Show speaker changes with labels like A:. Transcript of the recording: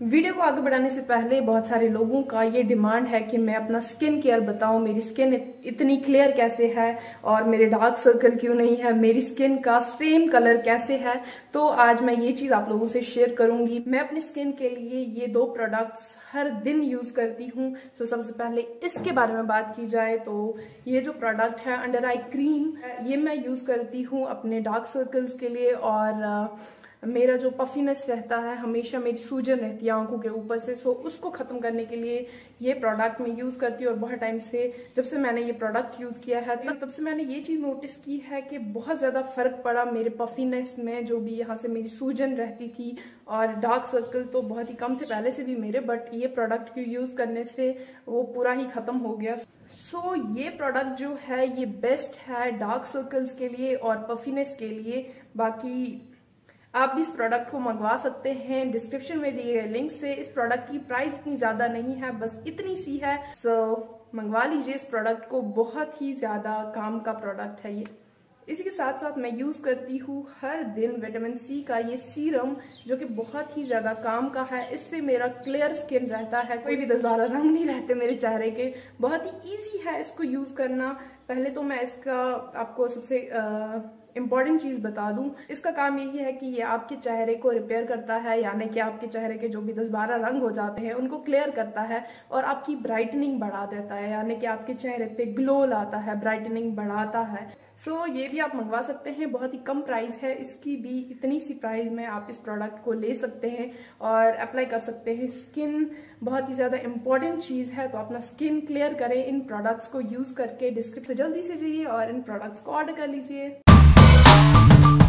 A: Video को आगे बढ़ाने से पहले बहुत सारे लोगों का ये डिमांड है कि मैं अपना स्किन केयर बताऊं, मेरी स्किन इतनी क्लियर कैसे है और मेरे डार्क सर्कल क्यों नहीं है, मेरी स्किन का सेम कलर कैसे है। तो आज मैं ये चीज आप लोगों से शेयर करूंगी। मैं अपनी स्किन के लिए ये 2 प्रोडक्ट्स हर दिन यूज करती हूँ। तो सबसे पहले इसके बारे में बात की जाए तो ये जो प्रोडक्ट है अंडर आई क्रीम, ये मैं यूज करती हूँ अपने डार्क सर्कल्स के लिए। और मेरा जो पफीनेस रहता है, हमेशा मेरी सूजन रहती है आंखों के ऊपर से, सो उसको खत्म करने के लिए ये प्रोडक्ट मैं यूज करती हूँ। और बहुत टाइम से जब से मैंने ये प्रोडक्ट यूज किया है तब से मैंने ये चीज नोटिस की है कि बहुत ज्यादा फर्क पड़ा मेरे पफीनेस में। जो भी यहाँ से मेरी सूजन रहती थी और डार्क सर्कल तो बहुत ही कम थे पहले से भी मेरे, बट ये प्रोडक्ट को यूज करने से वो पूरा ही खत्म हो गया। सो ये प्रोडक्ट जो है ये बेस्ट है डार्क सर्कल्स के लिए और पफीनेस के लिए। बाकी आप भी इस प्रोडक्ट को मंगवा सकते हैं डिस्क्रिप्शन में दिए गए लिंक से। इस प्रोडक्ट की प्राइस इतनी ज्यादा नहीं है, बस इतनी सी है। सो मंगवा लीजिए इस प्रोडक्ट को, बहुत ही ज्यादा काम का प्रोडक्ट है ये। इसी के साथ साथ मैं यूज करती हूँ हर दिन विटामिन सी का ये सीरम, जो कि बहुत ही ज्यादा काम का है। इससे मेरा क्लियर स्किन रहता है, कोई भी 10-12 रंग नहीं रहते मेरे चेहरे के। बहुत ही इजी है इसको यूज करना। पहले तो मैं इसका आपको सबसे इम्पॉर्टेंट चीज बता दूं, इसका काम यही है कि ये आपके चेहरे को रिपेयर करता है, यानी कि आपके चेहरे के जो भी 10-12 रंग हो जाते हैं उनको क्लियर करता है और आपकी ब्राइटनिंग बढ़ा देता है, यानी कि आपके चेहरे पे ग्लो लाता है, ब्राइटनिंग बढ़ाता है। सो ये भी आप मंगवा सकते हैं, बहुत ही कम प्राइस है इसकी भी। इतनी सी प्राइस में आप इस प्रोडक्ट को ले सकते हैं और अप्लाई कर सकते हैं। स्किन बहुत ही ज्यादा इंपॉर्टेंट चीज है, तो अपना स्किन क्लियर करें इन प्रोडक्ट्स को यूज करके। डिस्क्रिप्शन से जल्दी से जाइए और इन प्रोडक्ट्स को ऑर्डर कर लीजिए।